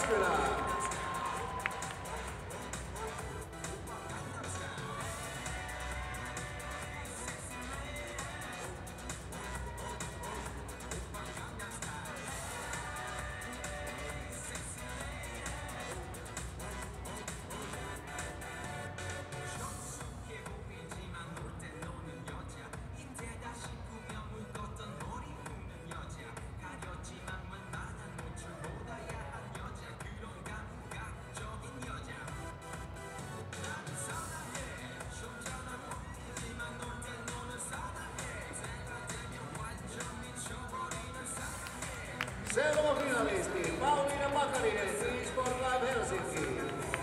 Jyväskylä. Seuraava finalisti, Pauliina Pakarinen, eSport Live Helsinki.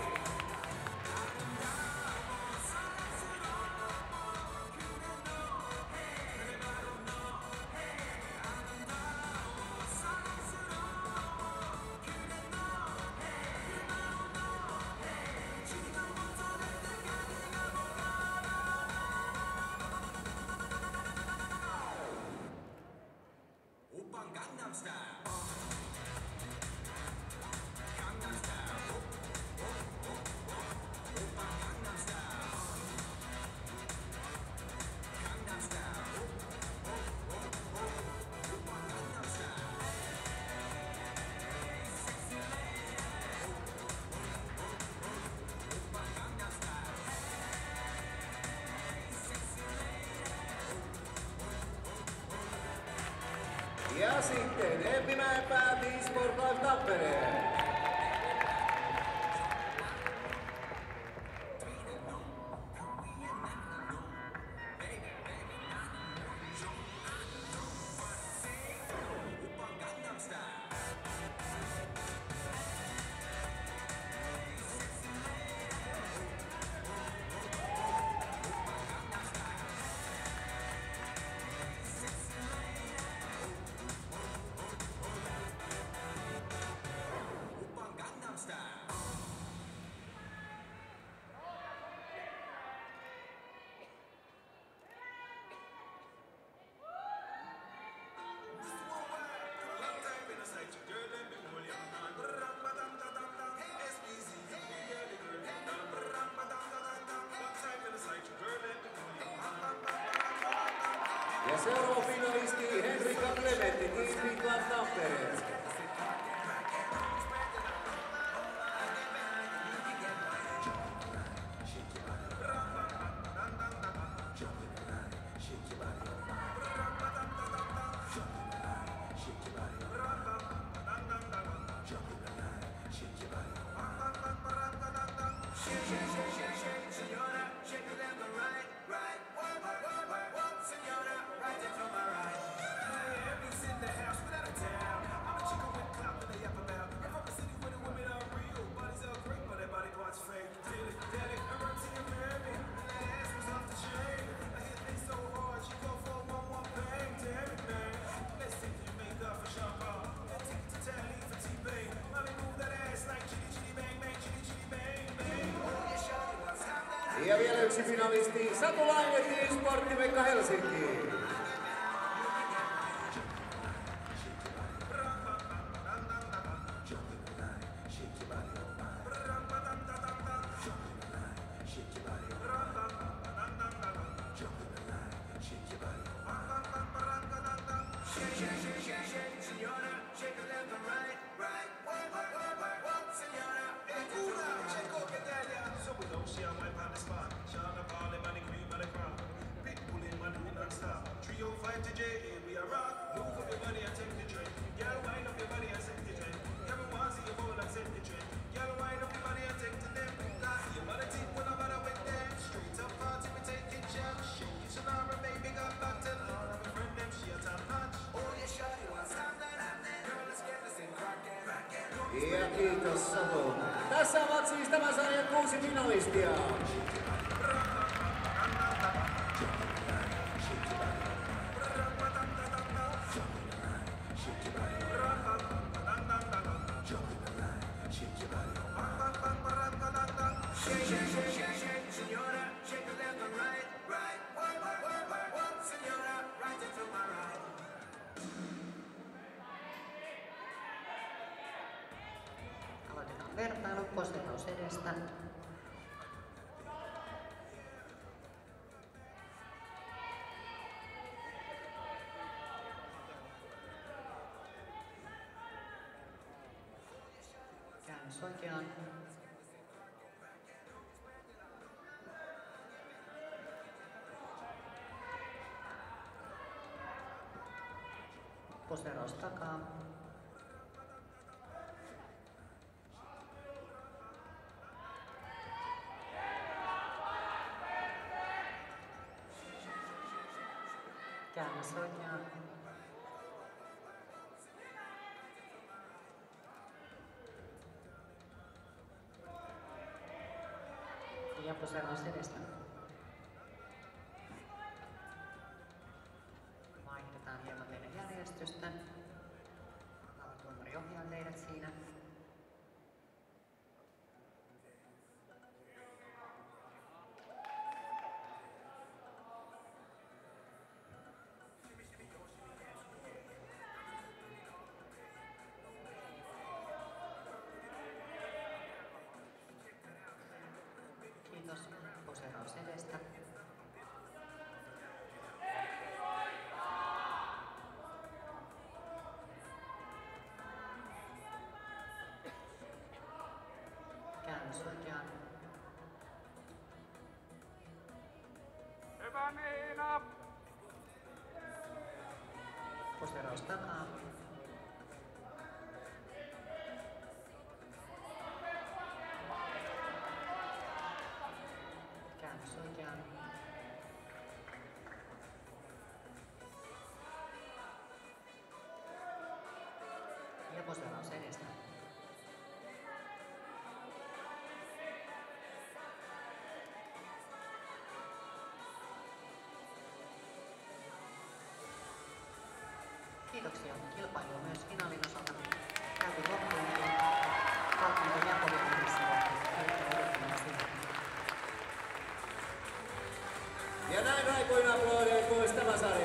Ja sitten Emmi Mäenpää, eSport Live Tampere. Ja seuraava finalisti Henrika Clementti, eSpeed Live Tampere. Ja vielä yksi finalisti, Satu Laine, eSport Veikka Helsinki. Ja kiitos Satu. Tässä ovat siis tämän sarjan 6 finalistia. Poseeraus edestä. Käännös oikeaan. Poseeraus takaa. Käännös oikeaan. Ja poseeraus edestä. Vaihdetaan hieman teidän järjestystä. Tuomari ohjaa teidät siinä. Kiitos. Poseeraus edestä. Käännös oikeaan. Hyvä Niina! Poseeraus takaa. Käännös oikeaan. Ja poseeraus edestä. Kiitoksia. Kilpailu on myös finaalin osalta käyty loppuun ja palkinto jakoviimassa Ja näin aikoina aplodeet pois tämä sarja.